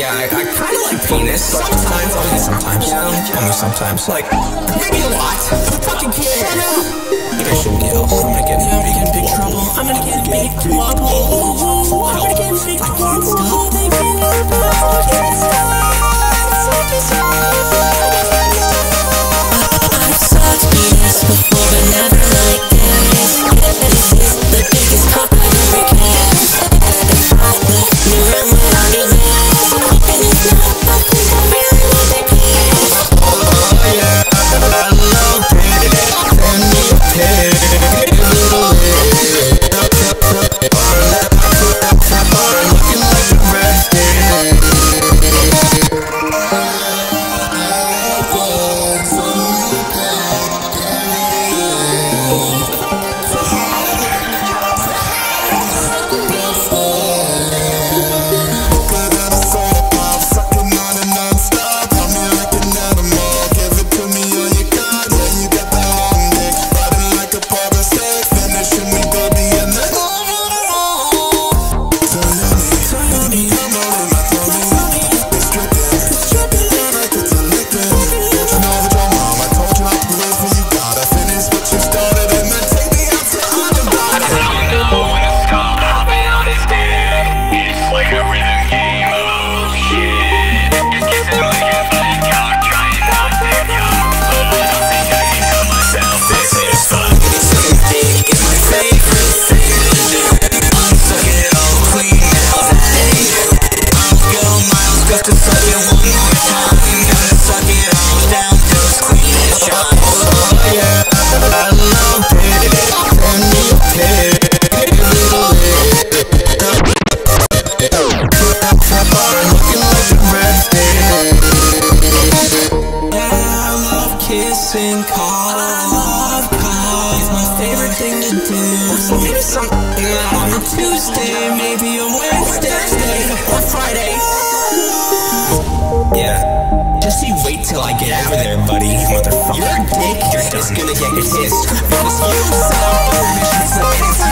Yeah, I kinda like penis. Sometimes, only sometimes. Like, maybe a lot. Who fucking cares? Maybe I shouldn't yell. I'm gonna get in big trouble. I'm gonna get in big trouble. I'm gonna get in big trouble. I can't stop. I've sucked penis before, but never like this. This is the biggest cock I've ever kissed. You run when I do this, and it's not fucking so really what they kiss. Oh yeah, I love it. Send me a pic, give it a lick. Looking like a rested. Kissing call, it's my favorite thing to do. So maybe something on a Tuesday, maybe a Wednesday, or Friday. Yeah, just you wait till I get out of there, buddy, motherfucker. Your dick is gonna get kissed because you saw permission, so anytime